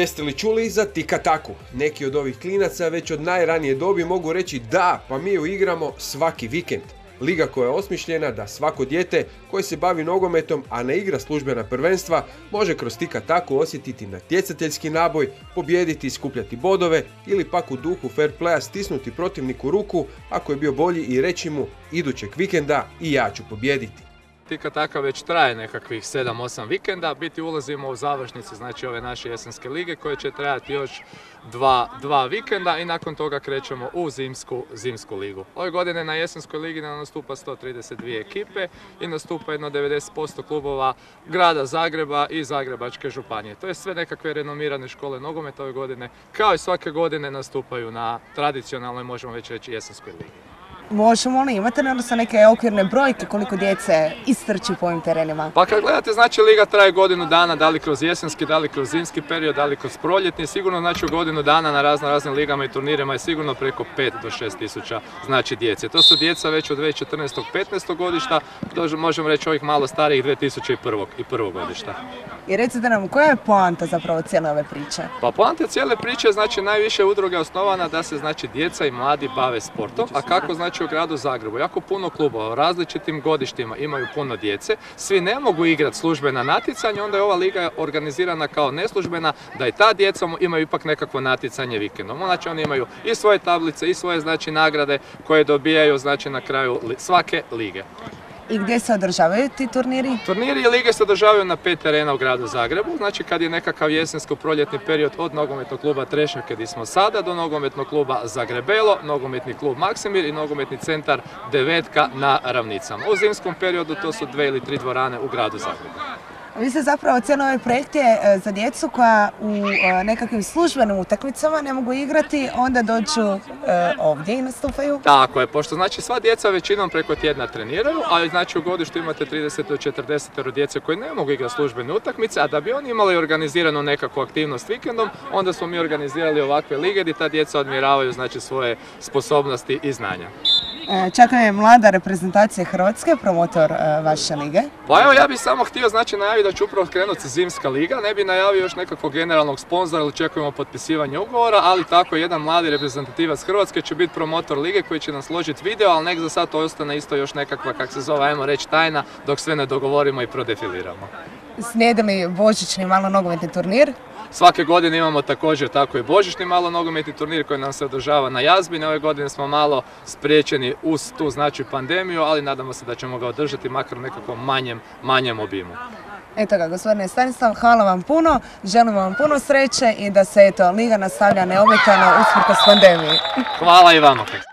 Jeste li čuli za tika taku? Neki od ovih klinaca već od najranije dobi mogu reći da, pa mi ju igramo svaki vikend. Liga koja je osmišljena da svako dijete koje se bavi nogometom, a ne igra službena prvenstva, može kroz tika taku osjetiti natjecateljski naboj, pobijediti i skupljati bodove ili pak u duhu fair playa stisnuti protivniku ruku ako je bio bolji i reći mu idućeg vikenda i ja ću pobijediti. Tika taka već traje nekakvih 7-8 vikenda, biti ulazimo u završnicu znači ove naše jesenske lige koje će trajati još dva vikenda i nakon toga krećemo u zimsku ligu. Ove godine na jesenskoj ligi nam nastupa 132 ekipe i nastupa jedno 90% klubova grada Zagreba i Zagrebačke županije. To je sve nekakve renomirane škole nogometa ove godine, kao i svake godine nastupaju na tradicionalnoj, možemo već reći, jesenskoj ligi. Možemo li, imate naravno neke okvirne brojke koliko djece istrči po ovim terenima? Pa kad gledate, znači liga traje godinu dana, da li kroz jesenski, da li kroz zimski period, da li kroz proljetni, sigurno znači u godinu dana na raznim ligama i turnirima je sigurno preko 5 do 6 tisuća znači djece. To su djeca već od 2014. 15. godišta, možemo reći ovih malo starijih 2001. godišta. I recite nam, koja je poanta zapravo cijele ove priče? Pa poanta cijele priče znači najviše udruga je osnovana da se znači djeca i mladi bave sportom, a kako znači u gradu Zagrebu jako puno klubova u različitim godištima imaju puno djece, svi ne mogu igrati službena natjecanja, onda je ova liga organizirana kao neslužbena da i ta djeca imaju ipak nekakvo natjecanje vikendom. Znači oni imaju i svoje tablice i svoje znači nagrade koje dobijaju znači na kraju svake lige. I gdje se održavaju ti turniri? Turniri i lige se održavaju na 5 terena u gradu Zagrebu, znači kad je nekakav jesensko-proljetni period od nogometnog kluba Trešnjak gdje smo sada do nogometnog kluba Zagrebelo, nogometni klub Maksimir i nogometni centar Devetka na Ravnicama. U zimskom periodu to su 2 ili 3 dvorane u gradu Zagrebu. Vi ste zapravo cijeli ovaj projekt je za djecu koja u nekakvim službenim utakmicama ne mogu igrati, onda dođu ovdje i nastupaju? Tako je, pošto znači sva djeca većinom preko tjedna treniraju, ali znači u godištu imate 30 do 40 djece koji ne mogu igrati službene utakmice, a da bi oni imali organiziranu nekakvu aktivnost vikendom, onda smo mi organizirali ovakve lige gdje ta djeca odmjeravaju znači svoje sposobnosti i znanja. Čak je mlada reprezentacija Hrvatske, promotor vaše lige. Pa evo ja bih samo htio znači najaviti da će upravo krenuti zimska liga, ne bi najavio još nekakvog generalnog sponzora ili očekujemo potpisivanje ugovora, ali tako jedan mladi reprezentativac Hrvatske će biti promotor lige koji će nam složiti video, ali nek za sad to ostane isto još nekakva, kak se zove, ajmo reći, tajna dok sve ne dogovorimo i prodefiliramo. Slijedi li božićni malo nogometni turnir? Svake godine imamo također tako i božićni malo nogometni turnir koji nam se održava na Jazbini. Ove godine smo malo spriječeni uz tu znači pandemiju, ali nadamo se da ćemo ga održati makar u nekakvom manjem obimu. Eto ga, gospodine Stanislav, hvala vam puno, želimo vam puno sreće i da se liga nastavlja neometano usprkos pandemiji. Hvala i vama.